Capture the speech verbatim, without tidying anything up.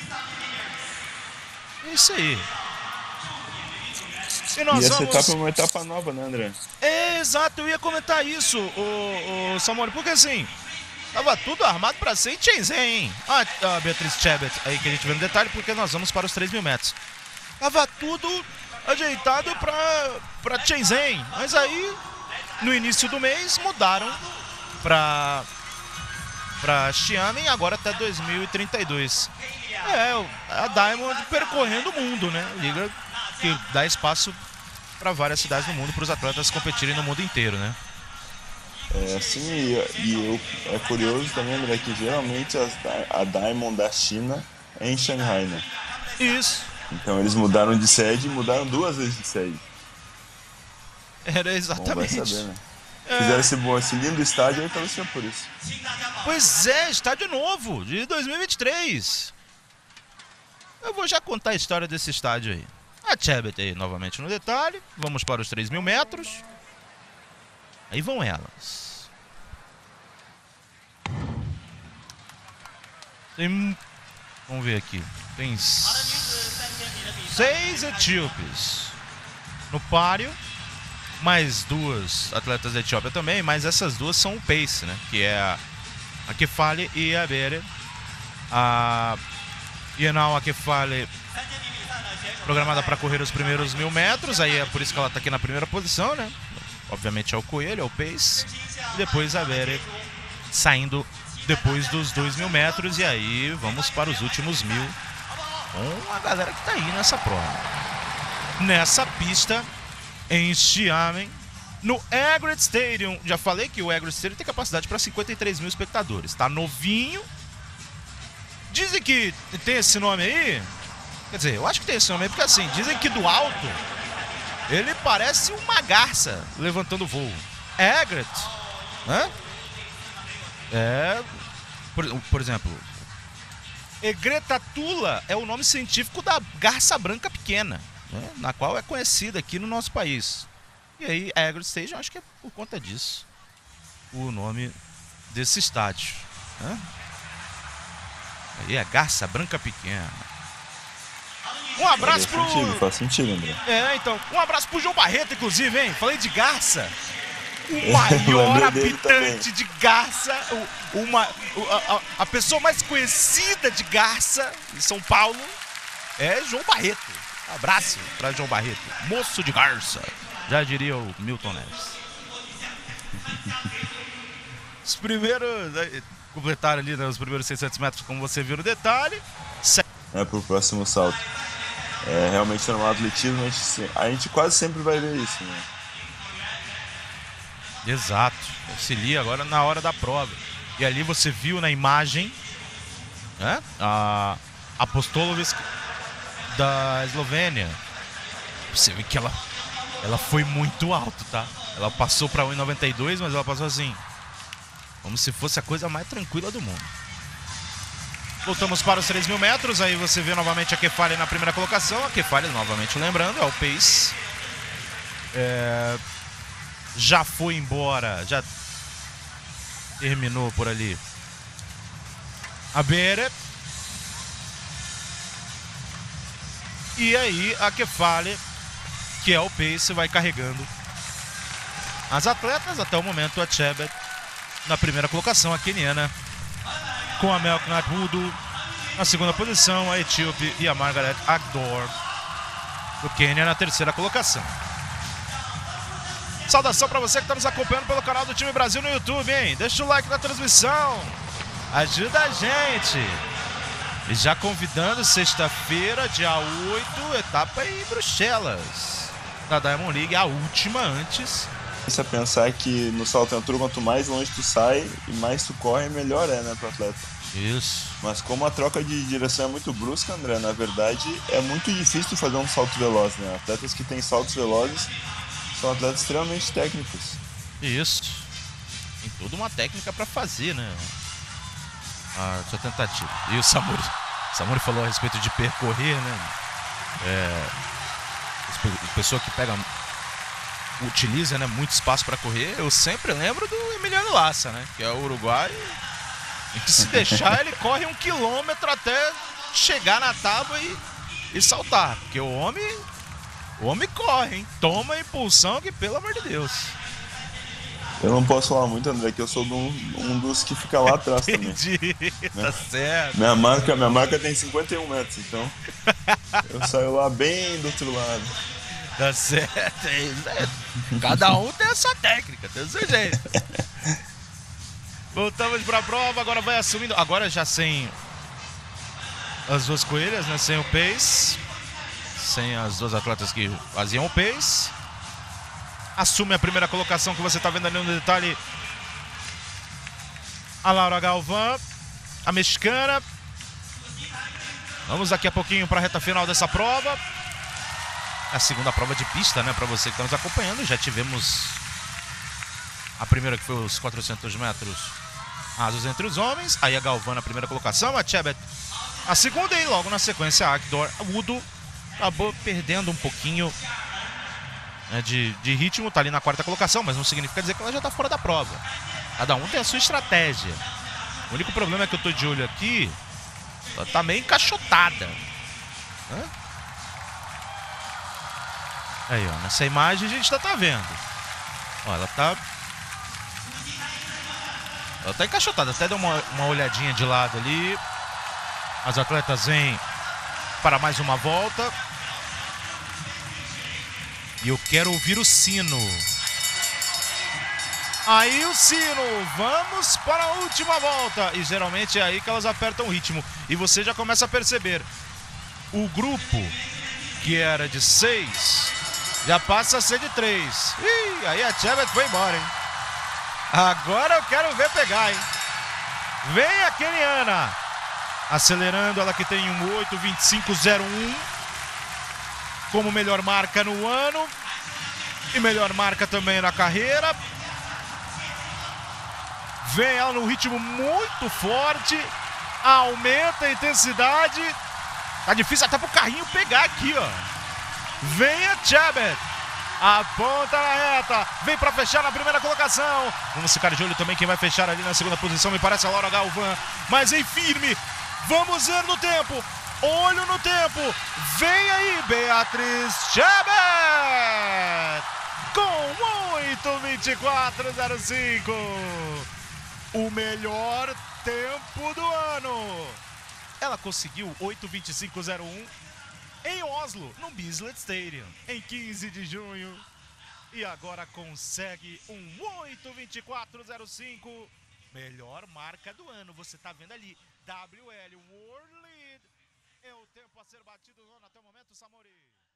É isso aí. E, nós e essa vamos... etapa é uma etapa nova, né, André? É, exato, eu ia comentar isso, o, o Samuel, porque assim, tava tudo armado pra ser em Shenzhen, hein? Ah, a Beatriz Chebet aí que a gente vê no detalhe, porque nós vamos para os três mil metros. Tava tudo ajeitado pra, pra Shenzhen, mas aí, no início do mês, mudaram pra, pra Xiamen, agora até dois mil e trinta e dois. É, a Diamond percorrendo o mundo, né? Liga que dá espaço para várias cidades do mundo, para os atletas competirem no mundo inteiro, né? É, sim, e, e eu, é curioso também, André, que geralmente as, a Diamond da China é em Shanghai, né? Isso. Então eles mudaram de sede e mudaram duas vezes de sede. Era exatamente. Bom, vai saber, né? É. Fizeram esse, bom, esse lindo estádio aí, talvez seja por isso. Pois é, estádio novo, de dois mil e vinte e três. Eu vou já contar a história desse estádio aí. A Chebet aí novamente no detalhe. Vamos para os três mil metros. Aí vão elas. Tem... Vamos ver aqui. Tem seis etíopes no páreo. Mais duas atletas da Etiópia também. Mas essas duas são o pace, né? Que é a, a Kefale e a Bere. A Yenal Akefale programada para correr os primeiros mil metros, aí é por isso que ela está aqui na primeira posição, né? Obviamente é o coelho, é o pace. E depois a Bere saindo depois dos dois mil metros, e aí vamos para os últimos mil com a galera que está aí nessa prova. Nessa pista em Xiamen, no Agrit Stadium. Já falei que o Agrit Stadium tem capacidade para cinquenta e três mil espectadores. Está novinho. Dizem que tem esse nome aí. Quer dizer, eu acho que tem esse nome aí, porque assim, dizem que do alto ele parece uma garça levantando voo. Agrit, né? É, por, por exemplo, Egretatula é o nome científico da garça branca pequena, né? Na qual é conhecida aqui no nosso país. E aí, Agrit Stadium, acho que é por conta disso o nome desse estádio, né? Aí é garça branca pequena. Um abraço pro... Faz sentido, faz sentido, André. É, então, um abraço pro João Barreto, inclusive, hein? Falei de garça. O maior habitante de garça, o, uma, a, a pessoa mais conhecida de garça em São Paulo é João Barreto. Abraço pra João Barreto. Moço de garça, já diria o Milton Neves. Os primeiros... Completaram ali, né, os primeiros seiscentos metros, como você viu no detalhe. É pro próximo salto. É, realmente no atletismo a gente, a gente quase sempre vai ver isso, né? Exato. Auxilia agora na hora da prova. E ali você viu na imagem, né, a Apostolovic da Eslovênia. Você vê que ela, ela foi muito alto, tá? Ela passou para um e noventa e dois, mas ela passou assim, como se fosse a coisa mais tranquila do mundo. Voltamos para os três mil metros. Aí você vê novamente a Kefale na primeira colocação. A Kefale, novamente lembrando, é o pace. É... Já foi embora. Já terminou por ali a Bere. E aí a Kefale, que é o pace, vai carregando as atletas. Até o momento a Chebet na primeira colocação, a queniana com a Melknat Hudu na segunda posição, a etíope e a Margaret Agdor do Quênia na terceira colocação. Saudação para você que está nos acompanhando pelo canal do Time Brasil no YouTube, hein? Deixa o like na transmissão, ajuda a gente. E já convidando, sexta-feira, dia oito, etapa em Bruxelas, da Diamond League, a última antes. Você pensar que no salto em altura, quanto mais longe tu sai e mais tu corre, melhor é, né, pro atleta. Isso. Mas como a troca de direção é muito brusca, André, na verdade é muito difícil tu fazer um salto veloz, né? Atletas que têm saltos velozes são atletas extremamente técnicos. Isso. Tem toda uma técnica para fazer, né? A sua tentativa. E o Samuri, o Samuri falou a respeito de percorrer, né? É, a pessoa que pega, utiliza, né, muito espaço para correr. Eu sempre lembro do Emiliano Lassa, né? Que é o uruguaio. E que se deixar, ele corre um quilômetro até chegar na tábua e, e saltar. Porque o homem, o homem corre, hein? Toma impulsão que, pelo amor de Deus. Eu não posso falar muito, André, que eu sou um, um dos que fica lá atrás também. Entendi, né? Tá certo. Minha marca, minha marca tem cinquenta e um metros, então eu saio lá bem do outro lado. Tá certo, é isso aí. Cada um tem a sua técnica, tem o seu jeito. Voltamos pra prova, agora vai assumindo. Agora já sem as duas coelhas, né? Sem o pace. Sem as duas atletas que faziam o pace. Assume a primeira colocação que você tá vendo ali no detalhe. A Laura Galvão, a mexicana. Vamos daqui a pouquinho para a reta final dessa prova. A segunda prova de pista, né? Para você que está nos acompanhando. Já tivemos a primeira, que foi os quatrocentos metros rasos entre os homens. Aí a Galvão na primeira colocação. A Chebet a segunda e logo na sequência a Akdor. O Udo acabou perdendo um pouquinho, né, de, de ritmo. Tá ali na quarta colocação, mas não significa dizer que ela já tá fora da prova. Cada um tem a sua estratégia. O único problema é que eu tô de olho aqui. Ela tá meio encaixotada, né? Aí, ó, nessa imagem a gente tá, tá vendo. Ó, ela tá... Ela tá encaixotada. Até deu uma, uma olhadinha de lado ali. As atletas vêm para mais uma volta. E eu quero ouvir o sino. Aí o sino. Vamos para a última volta. E geralmente é aí que elas apertam o ritmo. E você já começa a perceber. O grupo, que era de seis, já passa a ser de três. Ih, aí a Chebet foi embora, hein? Agora eu quero ver pegar, hein? Vem a Keniana. Acelerando, ela que tem um oito vinte e cinco zero um como melhor marca no ano. E melhor marca também na carreira. Vem ela num ritmo muito forte. Aumenta a intensidade. Tá difícil até pro carrinho pegar aqui, ó. Vem a Chebet. Aponta na reta. Vem pra fechar na primeira colocação. Vamos ficar de olho também quem vai fechar ali na segunda posição. Me parece a Laura Galvão. Mas em firme. Vamos ver no tempo. Olho no tempo. Vem aí, Beatriz Chebet. Com oito vinte e quatro zero cinco. O melhor tempo do ano. Ela conseguiu oito vinte e cinco zero um em Oslo, no Bislett Stadium, em quinze de junho. E agora consegue um oito vinte e quatro zero cinco. Melhor marca do ano. Você tá vendo ali. W L World Lead. É o tempo a ser batido no ano até o momento, Samori.